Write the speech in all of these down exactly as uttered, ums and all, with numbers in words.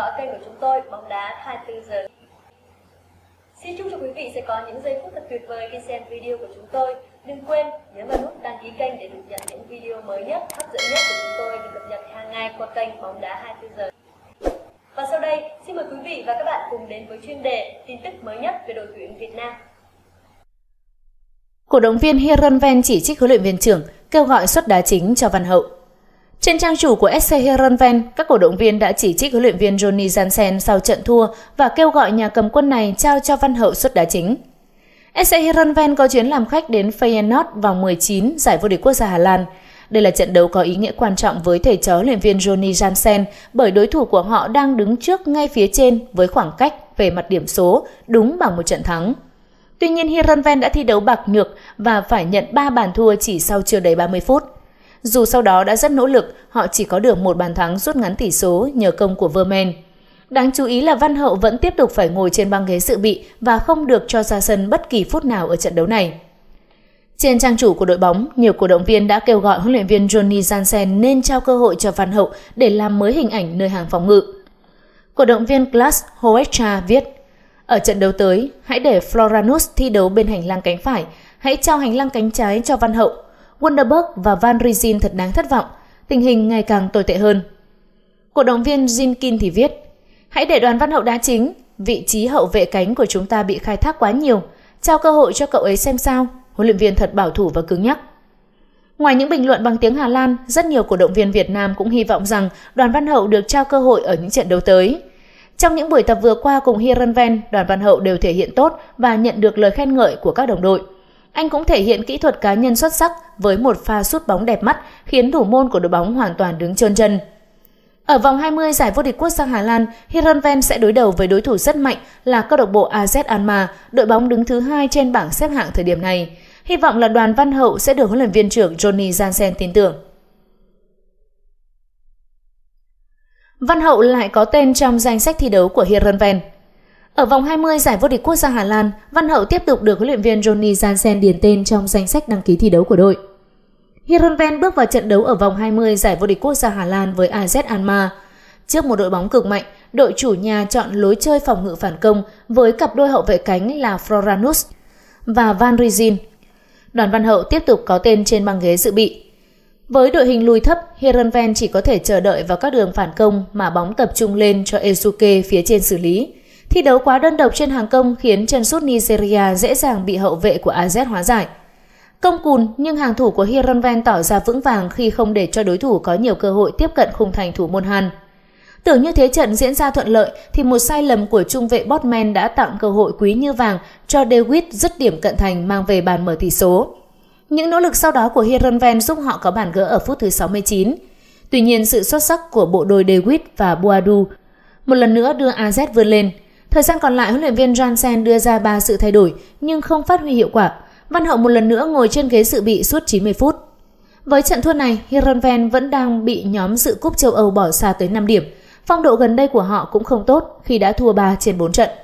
dõi kênh của chúng tôi Bóng Đá hai mươi tư giờ. Xin chúc cho quý vị sẽ có những giây phút thật tuyệt vời khi xem video của chúng tôi. Đừng quên nhấn vào nút đăng ký kênh để được nhận những video mới nhất, hấp dẫn nhất của chúng tôi được cập nhật hàng ngày qua kênh Bóng Đá hai mươi tư giờ. Và sau đây, xin mời quý vị và các bạn cùng đến với chuyên đề tin tức mới nhất về đội tuyển Việt Nam. Cổ động viên Heerenveen chỉ trích huấn luyện viên trưởng, kêu gọi suất đá chính cho Văn Hậu. Trên trang chủ của ét xê Heerenveen, các cổ động viên đã chỉ trích huấn luyện viên Ronny Jansen sau trận thua và kêu gọi nhà cầm quân này trao cho Văn Hậu suất đá chính. ét xê Heerenveen có chuyến làm khách đến Feyenoord vòng mười chín giải vô địch quốc gia Hà Lan. Đây là trận đấu có ý nghĩa quan trọng với thầy trò huấn luyện viên Ronny Jansen bởi đối thủ của họ đang đứng trước ngay phía trên với khoảng cách về mặt điểm số đúng bằng một trận thắng. Tuy nhiên, Heerenveen đã thi đấu bạc nhược và phải nhận ba bàn thua chỉ sau chưa đầy ba mươi phút. Dù sau đó đã rất nỗ lực, họ chỉ có được một bàn thắng rút ngắn tỷ số nhờ công của Vermaelen. Đáng chú ý là Văn Hậu vẫn tiếp tục phải ngồi trên băng ghế dự bị và không được cho ra sân bất kỳ phút nào ở trận đấu này. Trên trang chủ của đội bóng, nhiều cổ động viên đã kêu gọi huấn luyện viên Ronny Jansen nên trao cơ hội cho Văn Hậu để làm mới hình ảnh nơi hàng phòng ngự. Cổ động viên Klaas Hoekstra viết: ở trận đấu tới, hãy để Floranus thi đấu bên hành lang cánh phải, hãy trao hành lang cánh trái cho Văn Hậu. Wonderberg và Van Rijin thật đáng thất vọng, tình hình ngày càng tồi tệ hơn. Cổ động viên Jinkin thì viết: hãy để Đoàn Văn Hậu đá chính, vị trí hậu vệ cánh của chúng ta bị khai thác quá nhiều, trao cơ hội cho cậu ấy xem sao, huấn luyện viên thật bảo thủ và cứng nhắc. Ngoài những bình luận bằng tiếng Hà Lan, rất nhiều cổ động viên Việt Nam cũng hy vọng rằng Đoàn Văn Hậu được trao cơ hội ở những trận đấu tới. Trong những buổi tập vừa qua cùng Heerenveen, Đoàn Văn Hậu đều thể hiện tốt và nhận được lời khen ngợi của các đồng đội. Anh cũng thể hiện kỹ thuật cá nhân xuất sắc với một pha sút bóng đẹp mắt khiến thủ môn của đội bóng hoàn toàn đứng chôn chân. Ở vòng hai mươi giải vô địch quốc gia Hà Lan, Heerenveen sẽ đối đầu với đối thủ rất mạnh là câu lạc bộ a zét Alkmaar, đội bóng đứng thứ hai trên bảng xếp hạng thời điểm này. Hy vọng là Đoàn Văn Hậu sẽ được huấn luyện viên trưởng Ronny Jansen tin tưởng. Văn Hậu lại có tên trong danh sách thi đấu của Heerenveen. Ở vòng hai mươi giải vô địch quốc gia Hà Lan, Văn Hậu tiếp tục được huấn luyện viên Ronny Jansen điền tên trong danh sách đăng ký thi đấu của đội. Heerenveen bước vào trận đấu ở vòng hai mươi giải vô địch quốc gia Hà Lan với a zét Alkmaar. Trước một đội bóng cực mạnh, đội chủ nhà chọn lối chơi phòng ngự phản công với cặp đôi hậu vệ cánh là Floranus và Van Rijin. Đoàn Văn Hậu tiếp tục có tên trên băng ghế dự bị. Với đội hình lùi thấp, Heerenveen chỉ có thể chờ đợi vào các đường phản công mà bóng tập trung lên cho Ezuke phía trên xử lý. Thi đấu quá đơn độc trên hàng công khiến chân sút Nigeria dễ dàng bị hậu vệ của a zét hóa giải. Công cùn nhưng hàng thủ của Heerenveen tỏ ra vững vàng khi không để cho đối thủ có nhiều cơ hội tiếp cận khung thành thủ môn Han. Tưởng như thế trận diễn ra thuận lợi thì một sai lầm của trung vệ Botman đã tặng cơ hội quý như vàng cho David dứt điểm cận thành mang về bàn mở tỷ số. Những nỗ lực sau đó của Heerenveen giúp họ có bàn gỡ ở phút thứ sáu mươi chín. Tuy nhiên, sự xuất sắc của bộ đôi David và Boadu một lần nữa đưa a zét vươn lên. Thời gian còn lại, huấn luyện viên Jansen đưa ra ba sự thay đổi nhưng không phát huy hiệu quả. Văn Hậu một lần nữa ngồi trên ghế dự bị suốt chín mươi phút. Với trận thua này, Heerenveen vẫn đang bị nhóm dự cúp châu Âu bỏ xa tới năm điểm. Phong độ gần đây của họ cũng không tốt khi đã thua ba trên bốn trận.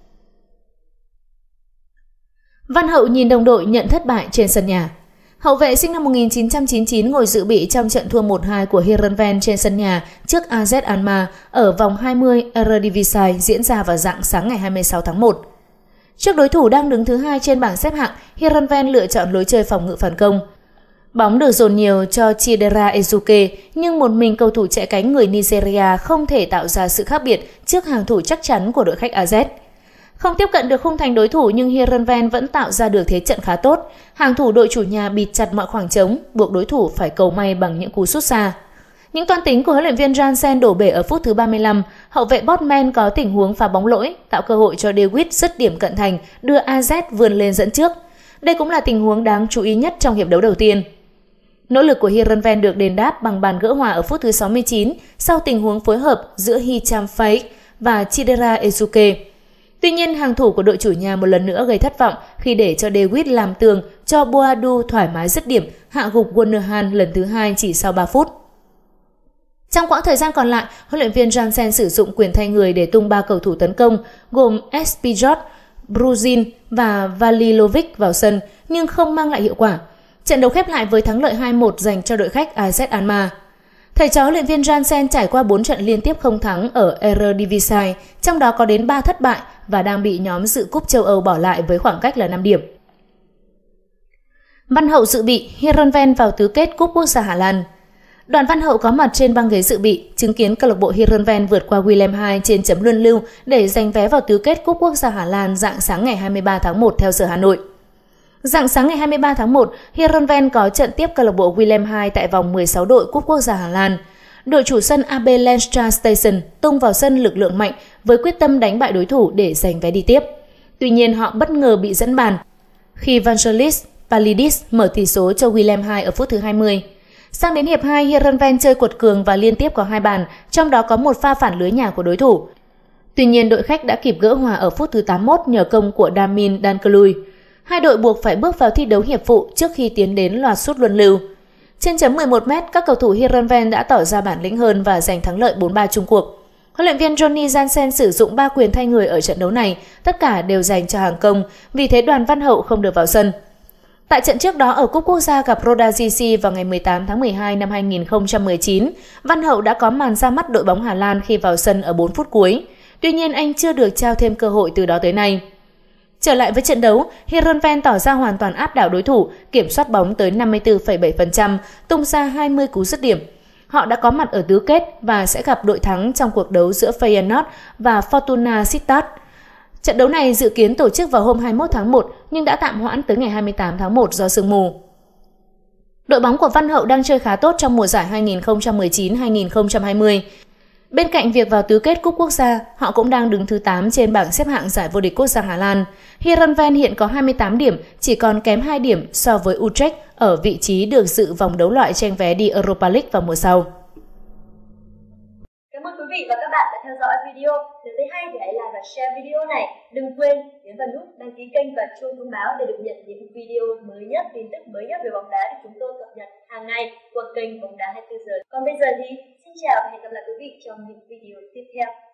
Văn Hậu nhìn đồng đội nhận thất bại trên sân nhà. Hậu vệ sinh năm một nghìn chín trăm chín mươi chín ngồi dự bị trong trận thua một hai của Heerenveen trên sân nhà trước a zét Alkmaar ở vòng hai mươi Eredivisie diễn ra vào rạng sáng ngày hai mươi sáu tháng một. Trước đối thủ đang đứng thứ hai trên bảng xếp hạng, Heerenveen lựa chọn lối chơi phòng ngự phản công. Bóng được dồn nhiều cho Chidera Ezuke, nhưng một mình cầu thủ chạy cánh người Nigeria không thể tạo ra sự khác biệt trước hàng thủ chắc chắn của đội khách a zét. Không tiếp cận được khung thành đối thủ nhưng Heerenveen vẫn tạo ra được thế trận khá tốt. Hàng thủ đội chủ nhà bịt chặt mọi khoảng trống, buộc đối thủ phải cầu may bằng những cú sút xa. Những toan tính của huấn luyện viên Jansen đổ bể ở phút thứ ba mươi lăm. Hậu vệ Botman có tình huống phá bóng lỗi, tạo cơ hội cho David dứt điểm cận thành, đưa a zét vươn lên dẫn trước. Đây cũng là tình huống đáng chú ý nhất trong hiệp đấu đầu tiên. Nỗ lực của Heerenveen được đền đáp bằng bàn gỡ hòa ở phút thứ sáu mươi chín sau tình huống phối hợp giữa Hicham Faik và Chidera Ezuke. Tuy nhiên, hàng thủ của đội chủ nhà một lần nữa gây thất vọng khi để cho David làm tường cho Boadu thoải mái dứt điểm hạ gục Wonderhan lần thứ hai chỉ sau ba phút. Trong quãng thời gian còn lại, huấn luyện viên Jansen sử dụng quyền thay người để tung ba cầu thủ tấn công gồm Espijot, Bruzin và Valilovic vào sân nhưng không mang lại hiệu quả. Trận đấu khép lại với thắng lợi hai một dành cho đội khách a zét Alkmaar. Thầy trò huấn luyện viên Jansen trải qua bốn trận liên tiếp không thắng ở Eredivisie, trong đó có đến ba thất bại và đang bị nhóm dự cúp châu Âu bỏ lại với khoảng cách là năm điểm. Văn Hậu dự bị, Heerenveen vào tứ kết Cúp Quốc gia Hà Lan. Đoàn Văn Hậu có mặt trên băng ghế dự bị, chứng kiến câu lạc bộ Heerenveen vượt qua Willem hai trên chấm luân lưu để giành vé vào tứ kết Cúp Quốc gia Hà Lan rạng sáng ngày hai mươi ba tháng một theo giờ Hà Nội. Rạng sáng ngày hai mươi ba tháng một, Heerenveen có trận tiếp câu lạc bộ Willem hai tại vòng mười sáu đội Cúp Quốc gia Hà Lan. Đội chủ sân a bê Lenstra Station tung vào sân lực lượng mạnh với quyết tâm đánh bại đối thủ để giành vé đi tiếp. Tuy nhiên họ bất ngờ bị dẫn bàn khi Vangelis Palidis mở tỷ số cho Willem hai ở phút thứ hai mươi. Sang đến hiệp hai, Heerenveen chơi quật cường và liên tiếp có hai bàn, trong đó có một pha phản lưới nhà của đối thủ. Tuy nhiên, đội khách đã kịp gỡ hòa ở phút thứ tám mươi mốt nhờ công của Damin Dankelui. Hai đội buộc phải bước vào thi đấu hiệp phụ trước khi tiến đến loạt sút luân lưu. Trên chấm mười một mét, các cầu thủ Heerenveen đã tỏ ra bản lĩnh hơn và giành thắng lợi bốn ba chung cuộc. Huấn luyện viên Johnny Jansen sử dụng ba quyền thay người ở trận đấu này, tất cả đều dành cho hàng công, vì thế Đoàn Văn Hậu không được vào sân. Tại trận trước đó ở Cúp Quốc gia gặp Roda giê xê vào ngày mười tám tháng mười hai năm hai nghìn không trăm mười chín, Văn Hậu đã có màn ra mắt đội bóng Hà Lan khi vào sân ở bốn phút cuối. Tuy nhiên anh chưa được trao thêm cơ hội từ đó tới nay. Trở lại với trận đấu, Heerenveen tỏ ra hoàn toàn áp đảo đối thủ, kiểm soát bóng tới năm mươi tư phẩy bảy phần trăm, tung ra hai mươi cú dứt điểm. Họ đã có mặt ở tứ kết và sẽ gặp đội thắng trong cuộc đấu giữa Feyenoord và Fortuna Sittard. Trận đấu này dự kiến tổ chức vào hôm hai mươi mốt tháng một nhưng đã tạm hoãn tới ngày hai mươi tám tháng một do sương mù. Đội bóng của Văn Hậu đang chơi khá tốt trong mùa giải hai nghìn không trăm mười chín hai nghìn không trăm hai mươi. Bên cạnh việc vào tứ kết Cúp Quốc gia, họ cũng đang đứng thứ tám trên bảng xếp hạng giải vô địch quốc gia Hà Lan. Heerenveen hiện có hai mươi tám điểm, chỉ còn kém hai điểm so với Utrecht ở vị trí được dự vòng đấu loại tranh vé đi Europa League vào mùa sau. Cảm ơn quý vị và các bạn đã theo dõi video. Nếu thấy hay thì hãy like và share video này. Đừng quên nhấn vào nút đăng ký kênh và chuông thông báo để được nhận những video mới nhất, tin tức mới nhất về bóng đá được chúng tôi cập nhật hàng ngày qua kênh Bóng đá hai mươi tư giờ. Còn bây giờ thì xin chào và hẹn gặp lại quý vị trong những video tiếp theo.